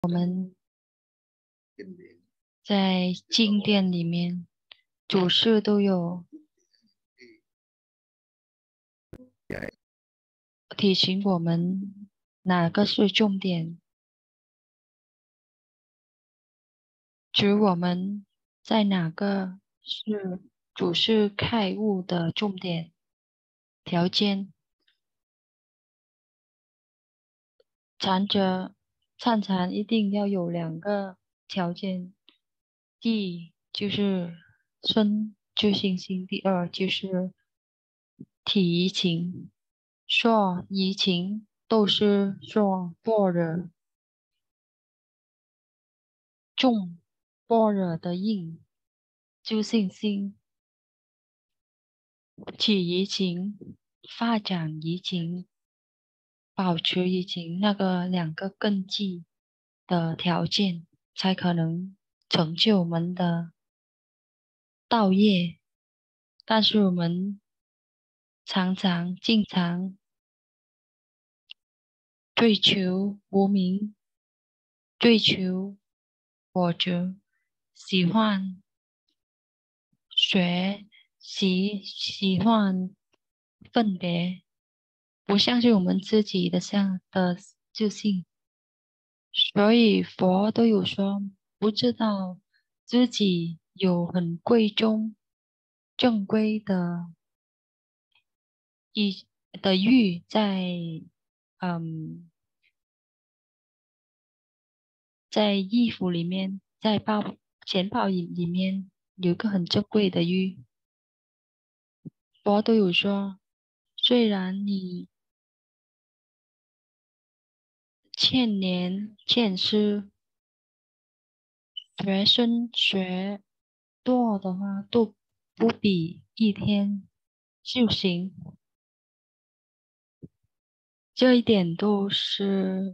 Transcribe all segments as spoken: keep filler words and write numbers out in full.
我们在经典里面，祖师都有提醒我们哪个是重点，指我们在哪个是祖师开悟的重点条件。禅者参禅一定要有两个条件，第一就是身自信心，第二就是体怡情。说怡情都是说般若，重般若的印，自信心，体怡情，发展怡情，保持怡情，那个两个根基的条件，才可能成就我们的道业。但是我们常常经常追求无名，追求或者喜欢学习，喜欢分别，不相信我们自己的相的自信。所以佛都有说，不知道自己有很贵重、正规的衣的玉在，嗯，在衣服里面，在包钱包里里面有一个很珍贵的玉。佛都有说，虽然你千年见师，学生学多的话，都不比一天修行。这一点都是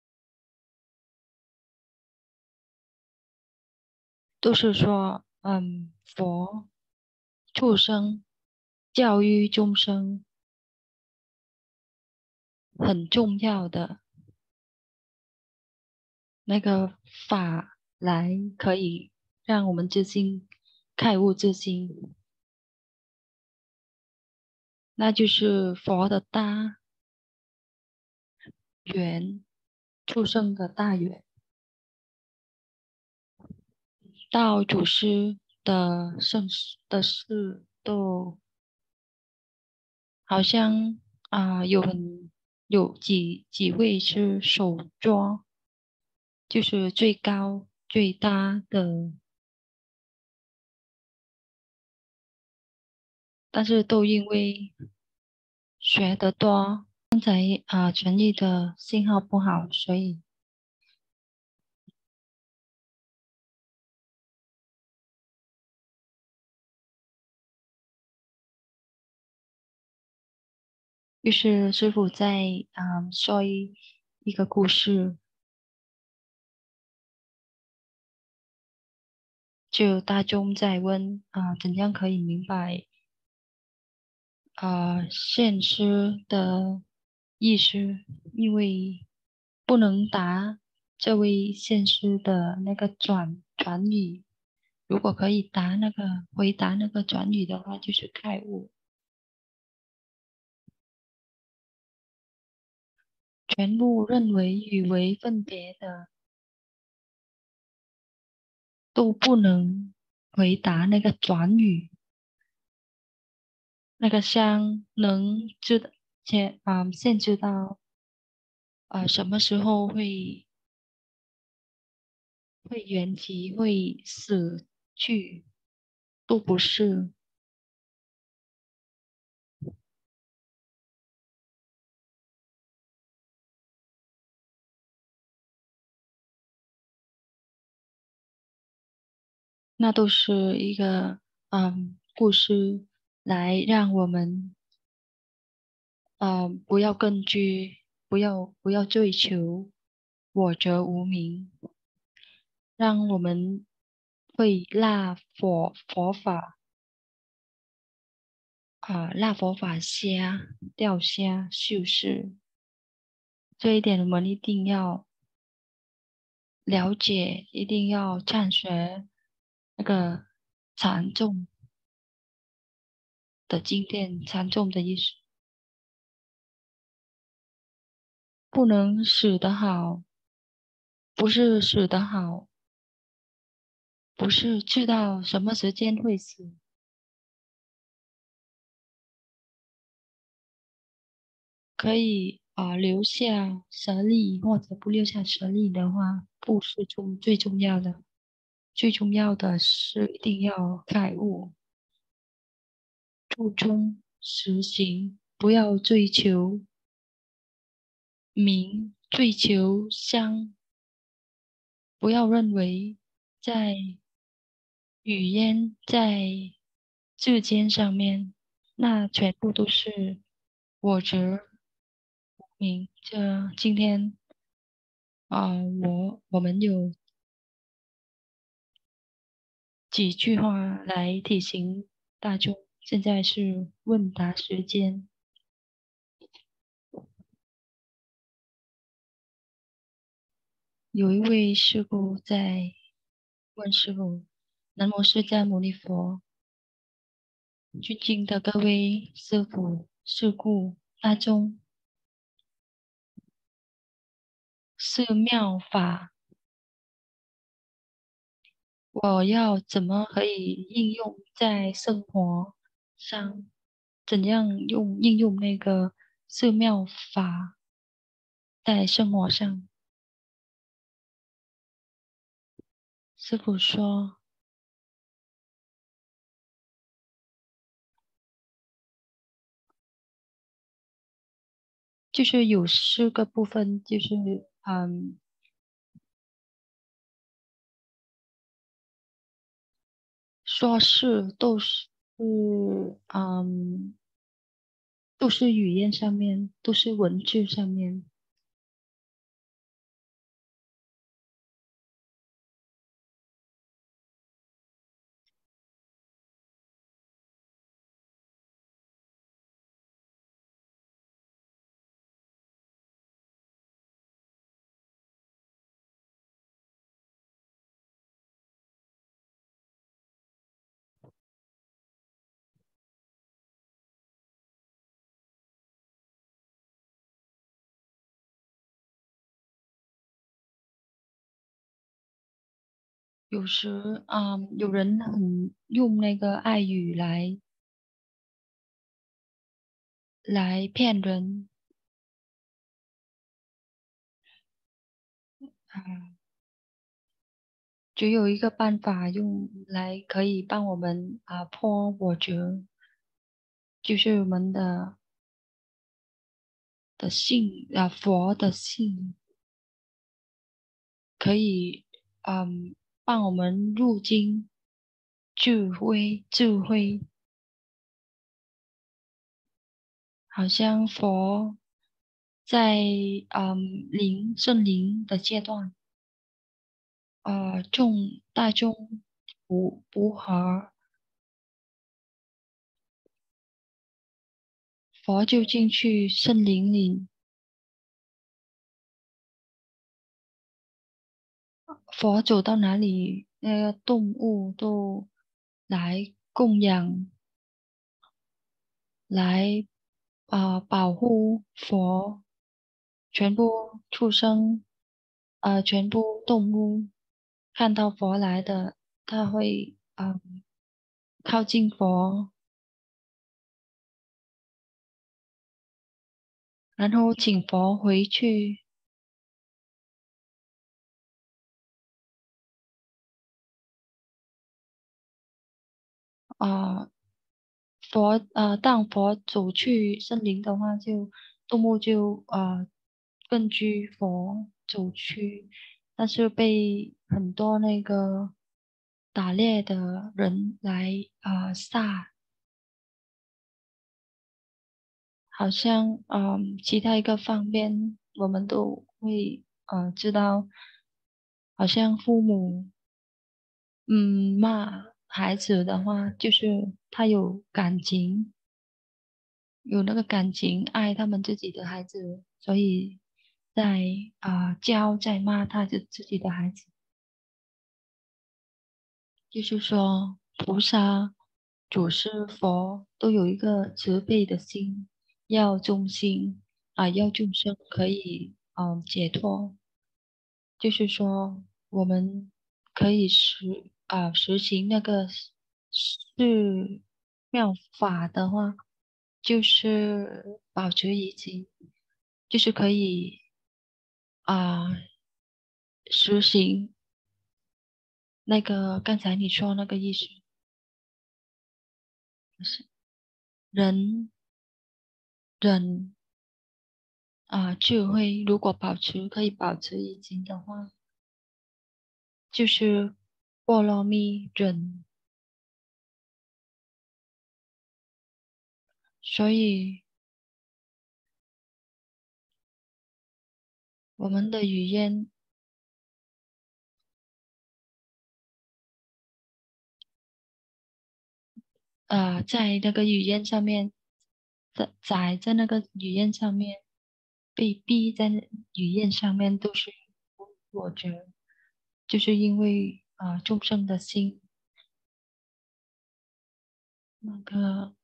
都是说，嗯，佛畜生教育众生很重要的那个法来，可以让我们自信开悟自信，那就是佛的大圆，畜生的大圆，道祖师的盛世的事都好像啊、有很有几几位是手抓，就是最高最大的，但是都因为学得多，刚才啊、传译的信号不好，所以于是师傅在啊、说一一个故事，就大众在问啊、怎样可以明白啊、现实的意思，因为不能答这位现实的那个转转语。如果可以答那个回答那个转语的话，就是开悟。全部认为与为分别的都不能回答那个转语，那个相能知道先啊、先知道啊、什么时候会会缘起会死去，都不是。那都是一个嗯故事，来让我们嗯不要根据不要不要追求我则无名，让我们会拉佛佛法啊拉佛法虾钓虾修饰，这一点我们一定要了解，一定要忏学那个禅宗的经典，禅宗的意思，不能死得好，不是死得好，不是知道什么时间会死，可以啊、呃留下舍利，或者不留下舍利的话，不是重最重要的，最重要的是一定要开悟，注中实行，不要追求名，追求香，不要认为在语言在字间上面，那全部都是我执名。这今天啊、我我们有几句话来提醒大众。现在是问答时间，有一位师傅在问师傅：南无释迦牟尼佛，尊敬的各位师傅、师父、大众，寺庙法，我要怎么可以应用在生活上？怎样用应用那个寺庙法在生活上？师傅说，就是有四个部分，就是嗯，说是都是嗯，都是语言上面，都是文字上面。有时嗯，有人很用那个爱语来来骗人，啊，只有一个办法用来可以帮我们啊破我觉，就是我们的的性啊佛的性，可以嗯帮我们入经智慧智慧，好像佛在嗯灵圣灵的阶段，呃众大众不不和佛就进去圣灵里，佛走到哪里，那个动物都来供养，来啊、保护佛，全部畜生，呃，全部动物看到佛来的，他会啊、靠近佛，然后请佛回去。啊、佛呃，当佛走去森林的话就，动物就呃跟居佛走去，但是被很多那个打猎的人来呃杀，好像嗯、其他一个方面我们都会呃知道，好像父母嗯骂孩子的话，就是他有感情。有那个感情爱他们自己的孩子，所以在啊、呃教在骂他的自己的孩子，就是说菩萨、祖师、佛都有一个慈悲的心，要众生啊、要众生可以嗯、呃解脱，就是说我们可以实啊、实行那个是妙法的话，就是保持已经，就是可以啊、实行那个刚才你说那个意思，就是人人啊、智慧如果保持可以保持已经的话，就是波罗蜜忍，所以我们的语言啊、在那个语言上面，在在在那个语言上面被逼在那语言上面都是我觉得就是因为啊、众生的心那个，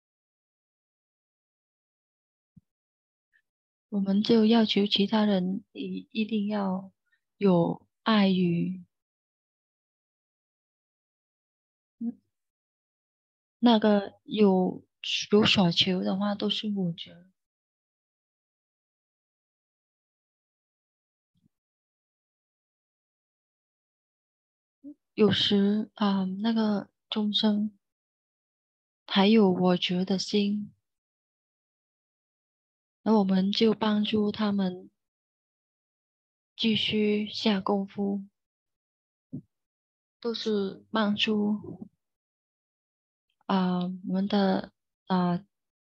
我们就要求其他人一一定要有爱与嗯那个有有所求的话，都是我觉得有时啊、那个众生还有我觉的心，那我们就帮助他们继续下功夫，都是帮助啊、我们的啊、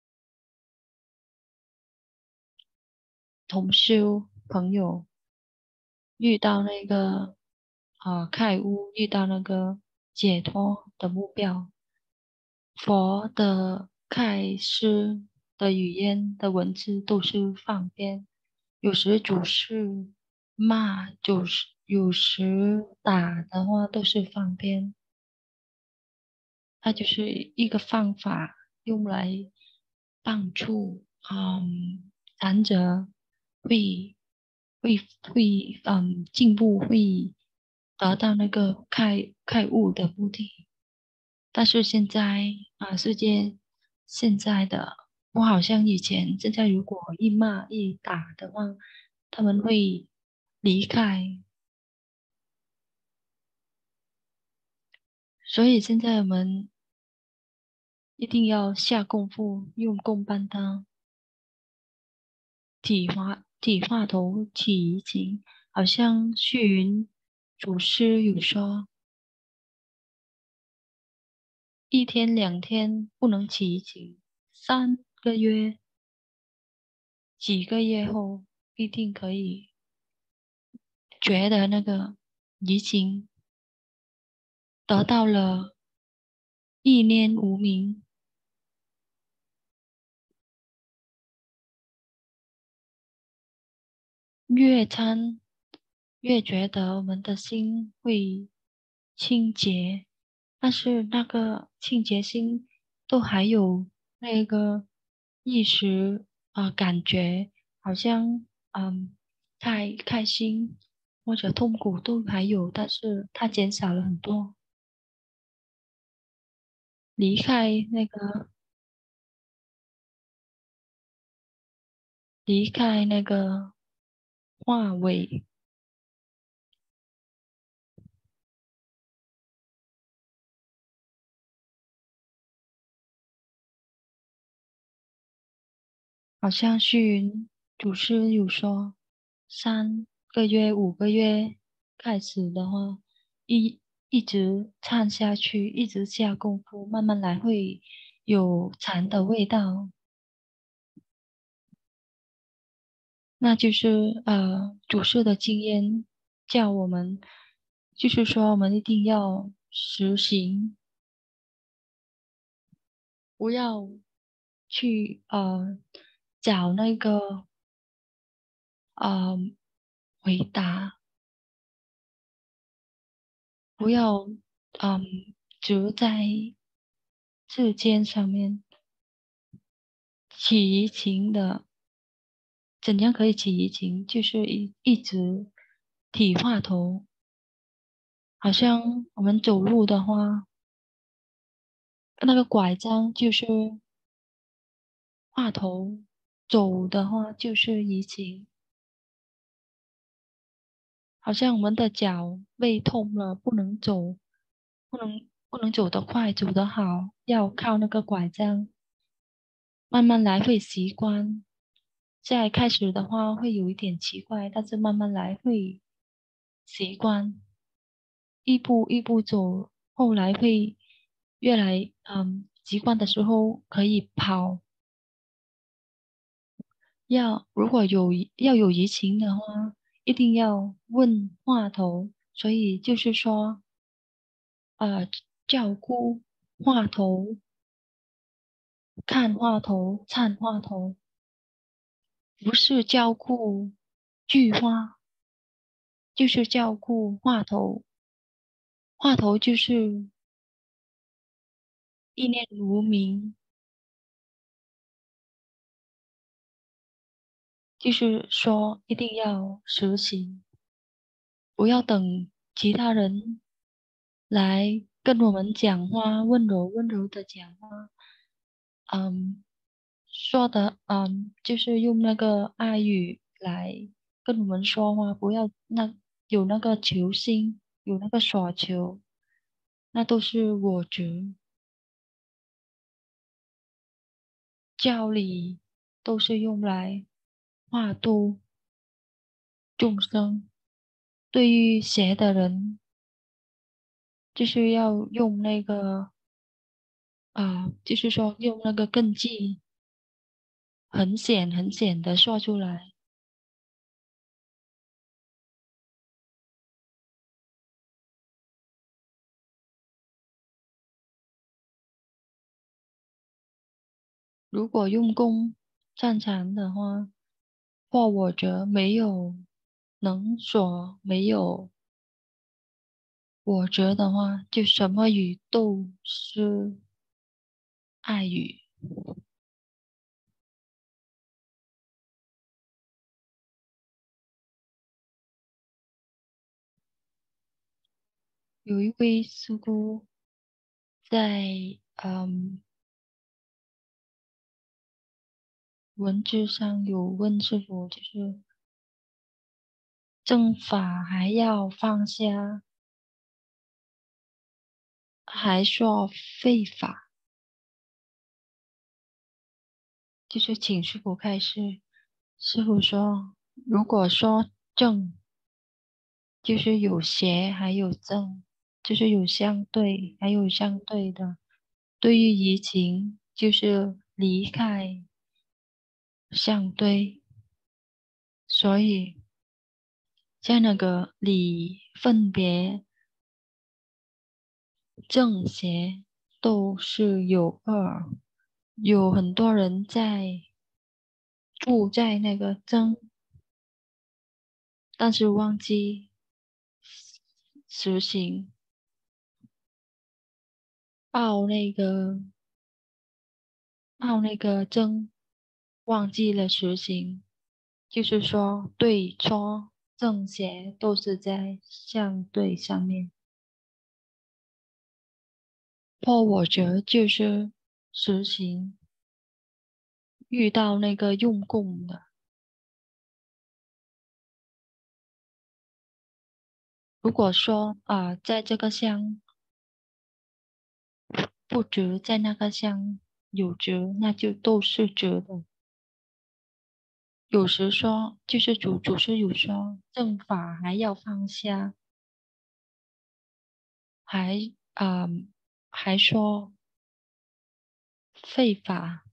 同修朋友遇到那个啊、开悟，遇到那个解脱的目标。佛的开示的语言的文字都是放边，有时主是骂，有时有时打的话都是放边，它就是一个方法，用来帮助嗯残者会会会嗯进步，会达到那个开开悟的目的。但是现在啊，世界现在的不好像以前，现在如果一骂一打的话，他们会离开。所以现在我们一定要下功夫，用功帮他体化体化头起移情，好像虚云祖师有说，一天两天不能起移情，三个月几个月后必定可以觉得那个移情得到了意念无明，越参越觉得我们的心会清洁，但是那个清洁心都还有那个意识啊、感觉好像嗯太开心或者痛苦都还有，但是它减少了很多，离开那个离开那个话尾。好像虚云祖师有说，三个月、五个月开始的话，一一直唱下去，一直下功夫，慢慢来会有禅的味道。那就是呃，祖师的经验叫我们，就是说我们一定要实行，不要去呃找那个。 呃回答，不要嗯执在字间上面，起疑情的。怎样可以起疑情？就是一一直体话头，好像我们走路的话，那个拐杖就是话头，走的话就是移情。好像我们的脚背痛了，不能走，不能不能走得快，走得好，要靠那个拐杖，慢慢来会习惯。在开始的话会有一点奇怪，但是慢慢来会习惯，一步一步走，后来会越来嗯习惯的时候可以跑。要如果有要有移情的话，一定要问话头，所以就是说，呃，照顾话头，看话头，看话头，不是照顾句话，就是照顾话头。话头就是意念无明，就是说一定要实行，不要等其他人来跟我们讲话，温柔温柔的讲话。嗯，说的嗯，就是用那个爱语来跟我们说话，不要那有那个求心，有那个所求，那都是我执。教理都是用来化度众生。对于邪的人，就是要用那个啊、就是说用那个根基，很显很显的说出来。如果用功擅长的话，或我者没有能所没有我者的话，就什么语都是爱语。有一位师姑在嗯文字上有问师傅，就是正法还要放下，还说废法，就是请师傅开示。师傅说，如果说正，就是有邪，还有正，就是有相对，还有相对的。对于移情，就是离开相对，所以在那个理分别正邪都是有二，有很多人在住在那个正，但是忘记实行，报那个报那个正，忘记了实行，就是说对错正邪都是在相对上面。破我觉就是实行，遇到那个用功的。如果说啊、呃在这个相不值，在那个相有值，那就都是值的。有时说就是主主是有说正法还要放下，还啊、呃还说废法，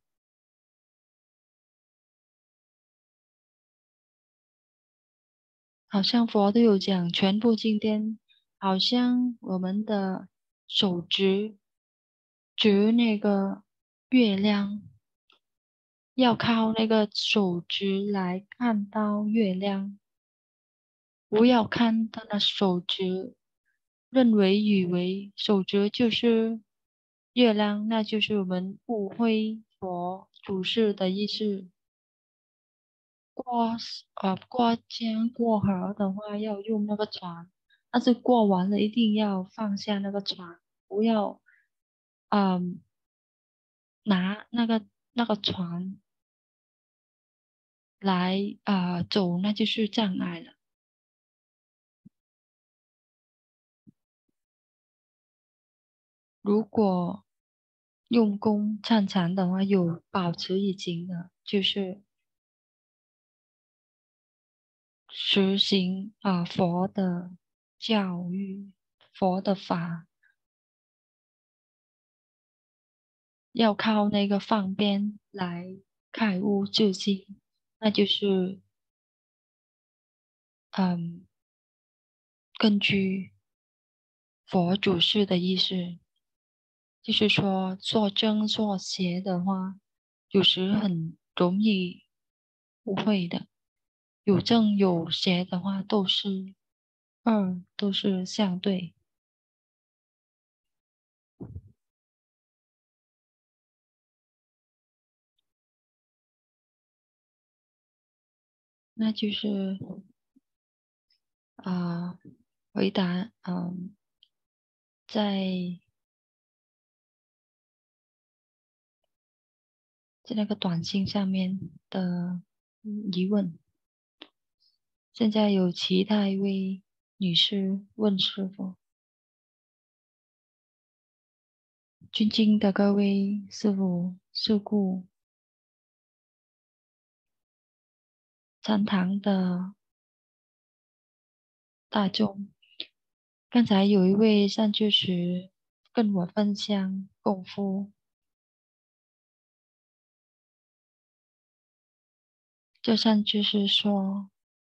好像佛都有讲，全部经典，好像我们的手指指那个月亮， 要靠那个手指来看到月亮，不要看他的手指，认为以为手指就是月亮，那就是我们误会佛祖师的意思。过呃过江过河的话要用那个船，但是过完了一定要放下那个船，不要嗯拿那个那个船来啊、呃走，那就是障碍了。如果用功参禅的话，有保持已经的，就是实行啊、佛的教育，佛的法，要靠那个方便来开悟自性，那就是嗯，根据佛祖师的意思，就是说做正做邪的话，有时很容易误会的。有正有邪的话，都是二，都是相对，那就是啊、回答嗯，在在那个短信上面的嗯疑问。现在有其他一位女士问师傅：尊敬的各位师傅、师故、禅堂的大众，刚才有一位上去时跟我分享功夫，就上去是说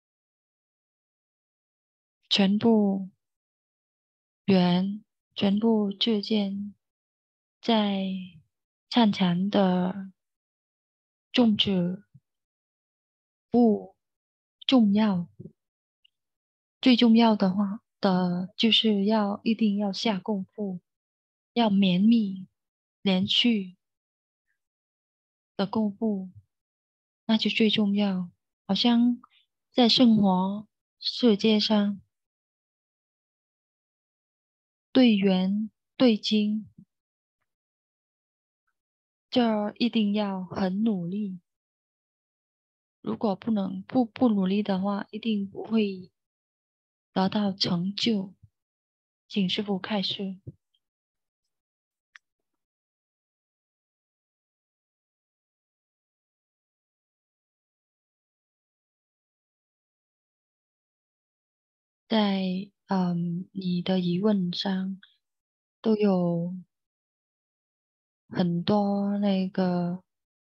全部缘、全部智见在禅禅的种植不重要，最重要的话的就是要一定要下功夫，要绵密、连续的功夫，那就最重要。好像在生活世界上，对缘、对精，这一定要很努力。如果不能不不努力的话，一定不会得到成就。请师傅开示。在嗯你的疑问上都有很多那个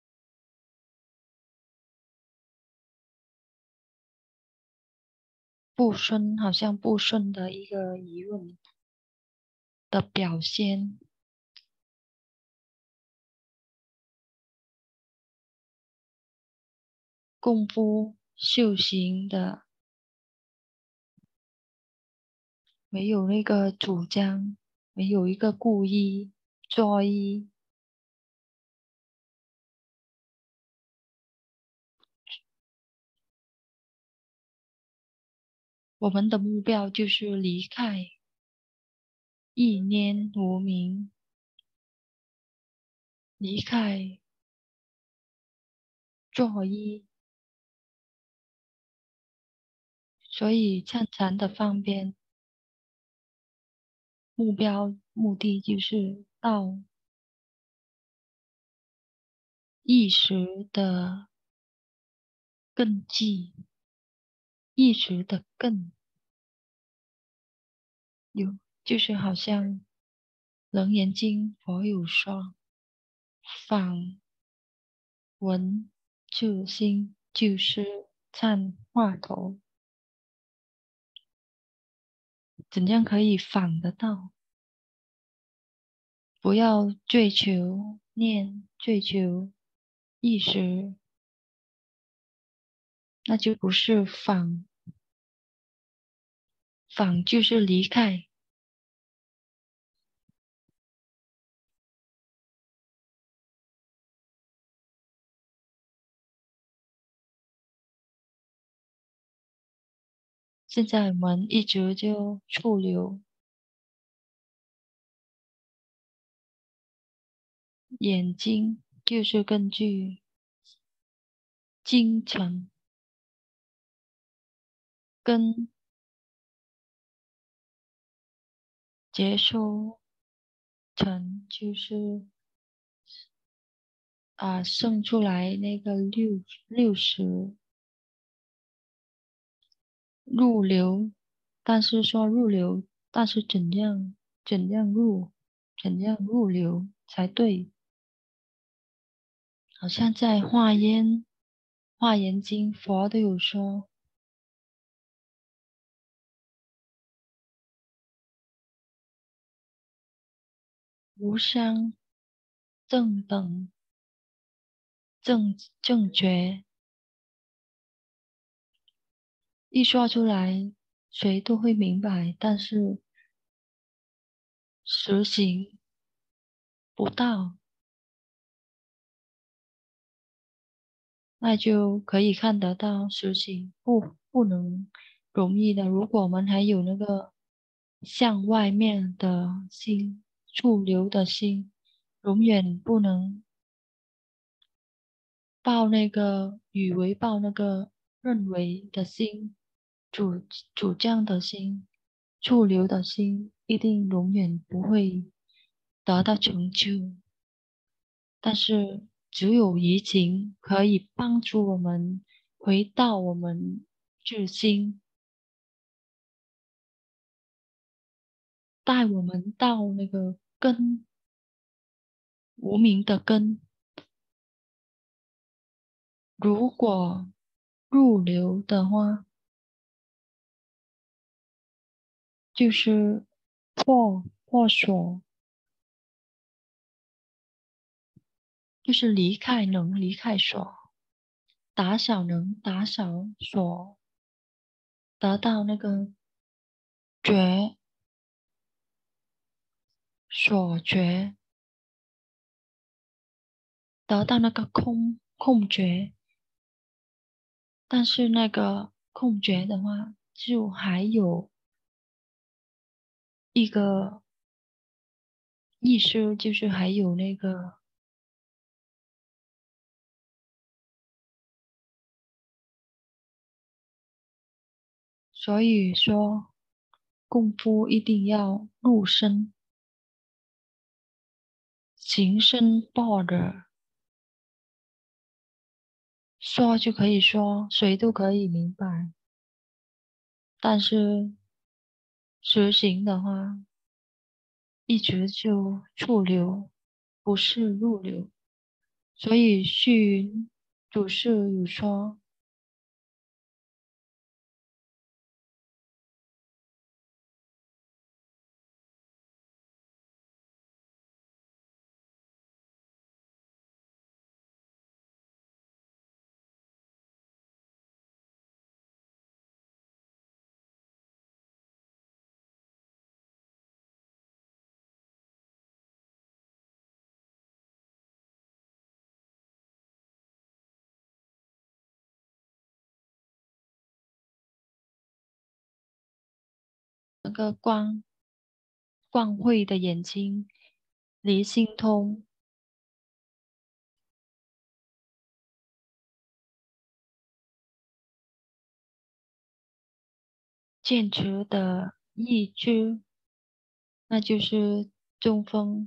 不顺，好像不顺的一个疑问的表现，功夫修行的没有那个主张，没有一个故意作意，我们的目标就是离开意念无明，离开作意，所以参禅的方便目标目的就是到意识的根基，意识的根有，就是好像《楞严经》佛有说，访闻自心就是参话头，怎样可以访得到？不要追求念，追求意识，那就不是访，访就是离开。现在我们一直就触流，眼睛就是根据精神跟接收层，就是啊生出来那个六六十入流，但是说入流，但是怎样怎样入，怎样入流才对？好像在华严华严经佛都有说，无相正等正正觉，一说出来谁都会明白，但是实行不到，那就可以看得到实行不不能容易的。如果我们还有那个向外面的心、触流的心，永远不能抱那个以为抱那个认为的心、主主张的心、触流的心，一定永远不会得到成就。但是只有移情可以帮助我们回到我们至心，带我们到那个根，无名的根。如果入流的话，就是破破锁，就是离开能离开锁，打扫能打扫锁，得到那个觉所觉，得到那个空空觉。但是那个空觉的话，就还有一个意思，就是还有那个，所以说功夫一定要入身，行深般若，说就可以说，谁都可以明白，但是实行的话，一直就触流，不是入流。所以虚云祖师有说，那个光光慧的眼睛，离心通，健持的意志，那就是中锋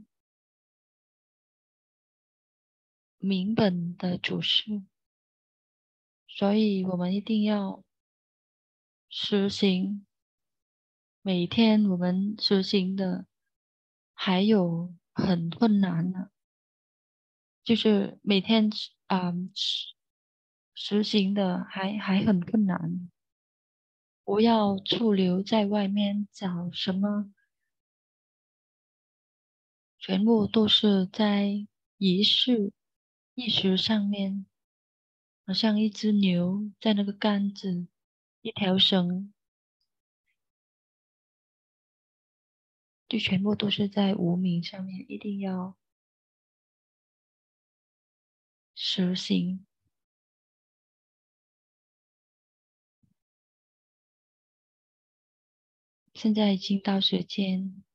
明本的主事。所以我们一定要实行，每天我们实行的还有很困难的，就是每天啊、实实行的还还很困难。不要驻留在外面找什么，全部都是在仪式， 意识上面，好像一只牛在那个杆子，一条绳，就全部都是在无名上面，一定要实行。现在已经到时间。